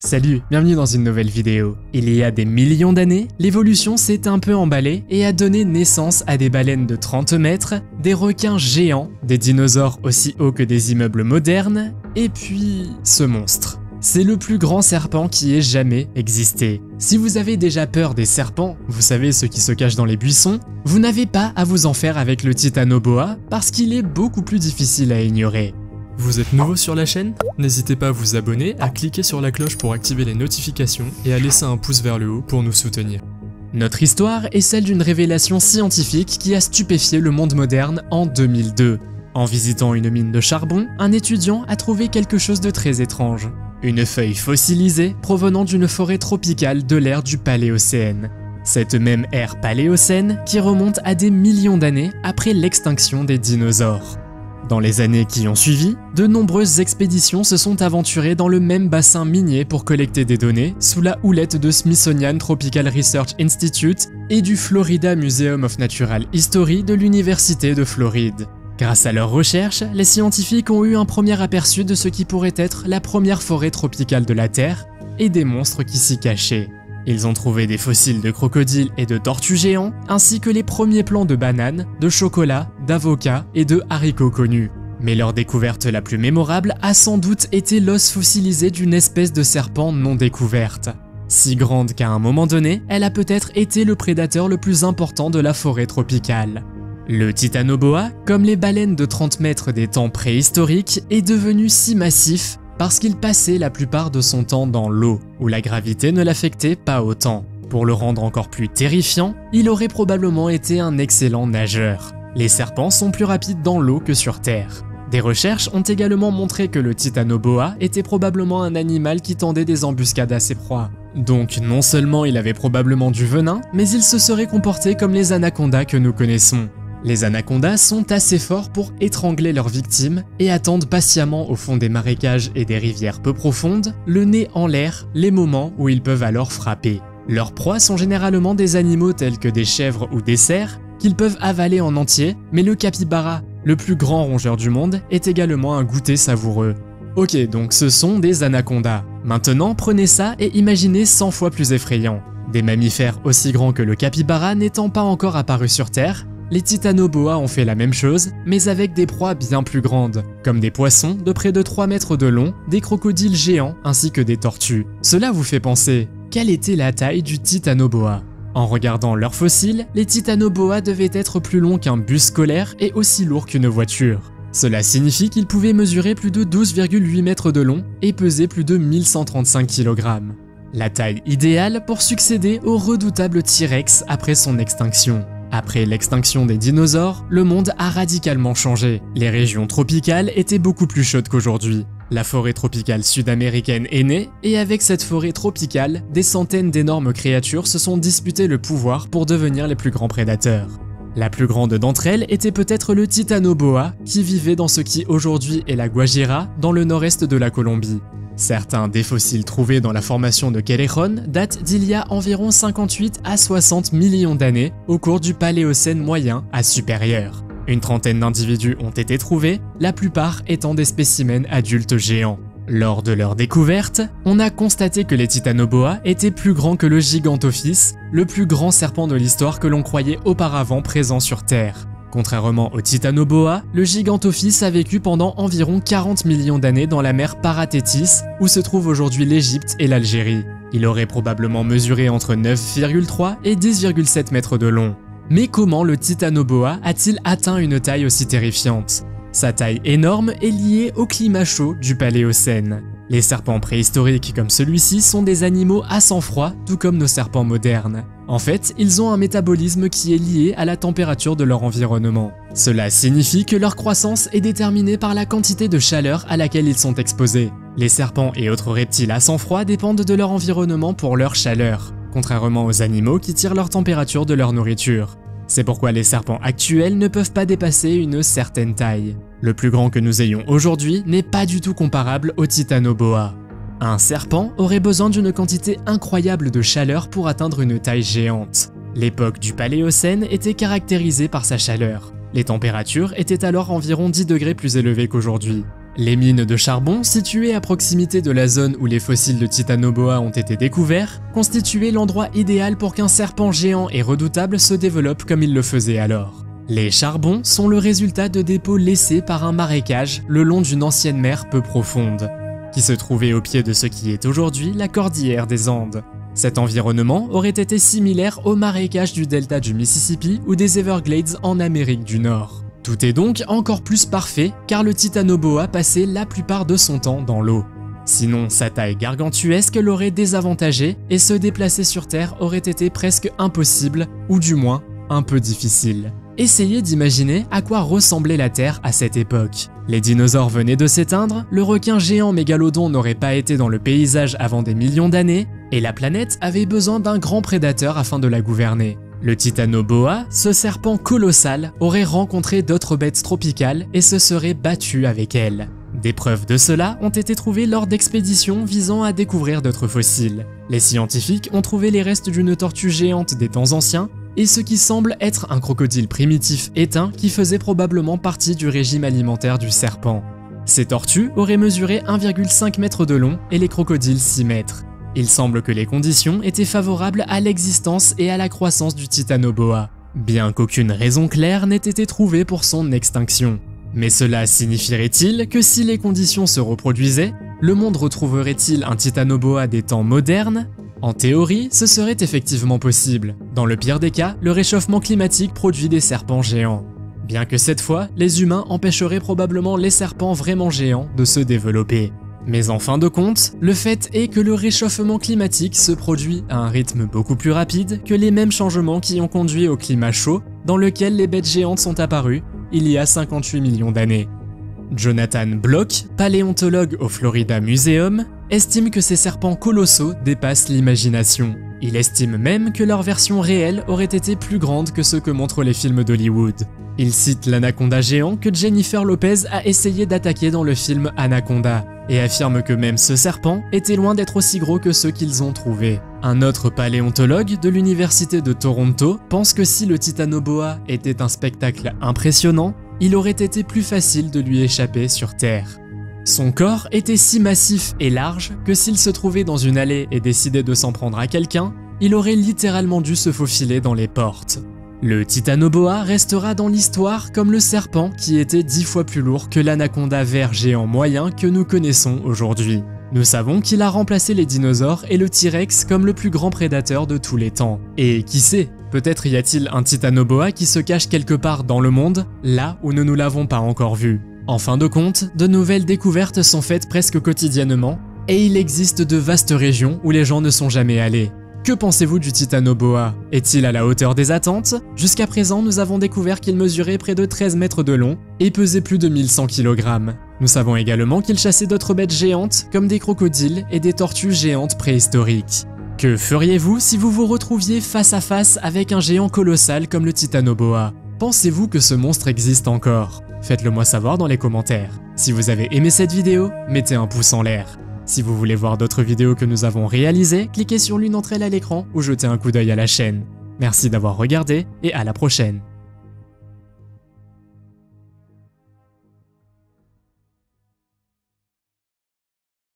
Salut, bienvenue dans une nouvelle vidéo. Il y a des millions d'années, l'évolution s'est un peu emballée et a donné naissance à des baleines de 30 mètres, des requins géants, des dinosaures aussi hauts que des immeubles modernes, et puis ce monstre. C'est le plus grand serpent qui ait jamais existé. Si vous avez déjà peur des serpents, vous savez ceux qui se cachent dans les buissons, vous n'avez pas à vous en faire avec le titanoboa parce qu'il est beaucoup plus difficile à ignorer. Vous êtes nouveau sur la chaîne? N'hésitez pas à vous abonner, à cliquer sur la cloche pour activer les notifications et à laisser un pouce vers le haut pour nous soutenir. Notre histoire est celle d'une révélation scientifique qui a stupéfié le monde moderne en 2002. En visitant une mine de charbon, un étudiant a trouvé quelque chose de très étrange. Une feuille fossilisée provenant d'une forêt tropicale de l'ère du Paléocène. Cette même ère paléocène qui remonte à des millions d'années après l'extinction des dinosaures. Dans les années qui ont suivi, de nombreuses expéditions se sont aventurées dans le même bassin minier pour collecter des données sous la houlette de Smithsonian Tropical Research Institute et du Florida Museum of Natural History de l'Université de Floride. Grâce à leurs recherches, les scientifiques ont eu un premier aperçu de ce qui pourrait être la première forêt tropicale de la Terre et des monstres qui s'y cachaient. Ils ont trouvé des fossiles de crocodiles et de tortues géants, ainsi que les premiers plants de bananes, de chocolat, d'avocats et de haricots connus. Mais leur découverte la plus mémorable a sans doute été l'os fossilisé d'une espèce de serpent non découverte. Si grande qu'à un moment donné, elle a peut-être été le prédateur le plus important de la forêt tropicale. Le titanoboa, comme les baleines de 30 mètres des temps préhistoriques, est devenu si massif parce qu'il passait la plupart de son temps dans l'eau, où la gravité ne l'affectait pas autant. Pour le rendre encore plus terrifiant, il aurait probablement été un excellent nageur. Les serpents sont plus rapides dans l'eau que sur Terre. Des recherches ont également montré que le titanoboa était probablement un animal qui tendait des embuscades à ses proies. Donc non seulement il avait probablement du venin, mais il se serait comporté comme les anacondas que nous connaissons. Les anacondas sont assez forts pour étrangler leurs victimes et attendent patiemment au fond des marécages et des rivières peu profondes, le nez en l'air, les moments où ils peuvent alors frapper. Leurs proies sont généralement des animaux tels que des chèvres ou des cerfs qu'ils peuvent avaler en entier, mais le capybara, le plus grand rongeur du monde, est également un goûter savoureux. Ok, donc ce sont des anacondas. Maintenant, prenez ça et imaginez 100 fois plus effrayant. Des mammifères aussi grands que le capybara n'étant pas encore apparus sur Terre, les titanoboas ont fait la même chose, mais avec des proies bien plus grandes, comme des poissons de près de 3 mètres de long, des crocodiles géants ainsi que des tortues. Cela vous fait penser, quelle était la taille du titanoboa? En regardant leurs fossiles, les titanoboas devaient être plus longs qu'un bus scolaire et aussi lourds qu'une voiture. Cela signifie qu'ils pouvaient mesurer plus de 12,8 mètres de long et peser plus de 1135 kg. La taille idéale pour succéder au redoutable T-Rex après son extinction. Après l'extinction des dinosaures, le monde a radicalement changé. Les régions tropicales étaient beaucoup plus chaudes qu'aujourd'hui. La forêt tropicale sud-américaine est née, et avec cette forêt tropicale, des centaines d'énormes créatures se sont disputées le pouvoir pour devenir les plus grands prédateurs. La plus grande d'entre elles était peut-être le titanoboa, qui vivait dans ce qui aujourd'hui est la Guajira, dans le nord-est de la Colombie. Certains des fossiles trouvés dans la formation de Cerrejón datent d'il y a environ 58 à 60 millions d'années au cours du Paléocène moyen à supérieur. Une trentaine d'individus ont été trouvés, la plupart étant des spécimens adultes géants. Lors de leur découverte, on a constaté que les titanoboas étaient plus grands que le Gigantophis, le plus grand serpent de l'histoire que l'on croyait auparavant présent sur Terre. Contrairement au titanoboa, le Gigantophis a vécu pendant environ 40 millions d'années dans la mer Parathétis, où se trouvent aujourd'hui l'Égypte et l'Algérie. Il aurait probablement mesuré entre 9,3 et 10,7 mètres de long. Mais comment le titanoboa a-t-il atteint une taille aussi terrifiante? Sa taille énorme est liée au climat chaud du Paléocène. Les serpents préhistoriques comme celui-ci sont des animaux à sang froid, tout comme nos serpents modernes. En fait, ils ont un métabolisme qui est lié à la température de leur environnement. Cela signifie que leur croissance est déterminée par la quantité de chaleur à laquelle ils sont exposés. Les serpents et autres reptiles à sang froid dépendent de leur environnement pour leur chaleur, contrairement aux animaux qui tirent leur température de leur nourriture. C'est pourquoi les serpents actuels ne peuvent pas dépasser une certaine taille. Le plus grand que nous ayons aujourd'hui n'est pas du tout comparable au titanoboa. Un serpent aurait besoin d'une quantité incroyable de chaleur pour atteindre une taille géante. L'époque du Paléocène était caractérisée par sa chaleur. Les températures étaient alors environ 10 degrés plus élevées qu'aujourd'hui. Les mines de charbon, situées à proximité de la zone où les fossiles de Titanoboa ont été découverts, constituaient l'endroit idéal pour qu'un serpent géant et redoutable se développe comme il le faisait alors. Les charbons sont le résultat de dépôts laissés par un marécage le long d'une ancienne mer peu profonde, qui se trouvait au pied de ce qui est aujourd'hui la cordillère des Andes. Cet environnement aurait été similaire au marécage du delta du Mississippi ou des Everglades en Amérique du Nord. Tout est donc encore plus parfait car le Titanoboa passait la plupart de son temps dans l'eau. Sinon, sa taille gargantuesque l'aurait désavantagé et se déplacer sur Terre aurait été presque impossible, ou du moins un peu difficile. Essayez d'imaginer à quoi ressemblait la Terre à cette époque. Les dinosaures venaient de s'éteindre, le requin géant mégalodon n'aurait pas été dans le paysage avant des millions d'années, et la planète avait besoin d'un grand prédateur afin de la gouverner. Le Titanoboa, ce serpent colossal, aurait rencontré d'autres bêtes tropicales et se serait battu avec elles. Des preuves de cela ont été trouvées lors d'expéditions visant à découvrir d'autres fossiles. Les scientifiques ont trouvé les restes d'une tortue géante des temps anciens et ce qui semble être un crocodile primitif éteint qui faisait probablement partie du régime alimentaire du serpent. Ces tortues auraient mesuré 1,5 m de long et les crocodiles 6 mètres. Il semble que les conditions étaient favorables à l'existence et à la croissance du Titanoboa, bien qu'aucune raison claire n'ait été trouvée pour son extinction. Mais cela signifierait-il que si les conditions se reproduisaient, le monde retrouverait-il un Titanoboa des temps modernes? En théorie, ce serait effectivement possible. Dans le pire des cas, le réchauffement climatique produit des serpents géants. Bien que cette fois, les humains empêcheraient probablement les serpents vraiment géants de se développer. Mais en fin de compte, le fait est que le réchauffement climatique se produit à un rythme beaucoup plus rapide que les mêmes changements qui ont conduit au climat chaud dans lequel les bêtes géantes sont apparues il y a 58 millions d'années. Jonathan Block, paléontologue au Florida Museum, estime que ces serpents colossaux dépassent l'imagination. Il estime même que leur version réelle aurait été plus grande que ce que montrent les films d'Hollywood. Il cite l'anaconda géant que Jennifer Lopez a essayé d'attaquer dans le film Anaconda, et affirme que même ce serpent était loin d'être aussi gros que ceux qu'ils ont trouvés. Un autre paléontologue de l'université de Toronto pense que si le Titanoboa était un spectacle impressionnant, il aurait été plus facile de lui échapper sur Terre. Son corps était si massif et large que s'il se trouvait dans une allée et décidait de s'en prendre à quelqu'un, il aurait littéralement dû se faufiler dans les portes. Le Titanoboa restera dans l'histoire comme le serpent qui était 10 fois plus lourd que l'anaconda vert géant moyen que nous connaissons aujourd'hui. Nous savons qu'il a remplacé les dinosaures et le T-Rex comme le plus grand prédateur de tous les temps. Et qui sait, peut-être y a-t-il un Titanoboa qui se cache quelque part dans le monde, là où nous ne l'avons pas encore vu. En fin de compte, de nouvelles découvertes sont faites presque quotidiennement, et il existe de vastes régions où les gens ne sont jamais allés. Que pensez-vous du Titanoboa? Est-il à la hauteur des attentes? Jusqu'à présent, nous avons découvert qu'il mesurait près de 13 mètres de long et pesait plus de 1100 kg. Nous savons également qu'il chassait d'autres bêtes géantes comme des crocodiles et des tortues géantes préhistoriques. Que feriez-vous si vous vous retrouviez face à face avec un géant colossal comme le Titanoboa? Pensez-vous que ce monstre existe encore? Faites-le moi savoir dans les commentaires. Si vous avez aimé cette vidéo, mettez un pouce en l'air. Si vous voulez voir d'autres vidéos que nous avons réalisées, cliquez sur l'une d'entre elles à l'écran ou jetez un coup d'œil à la chaîne. Merci d'avoir regardé et à la prochaine.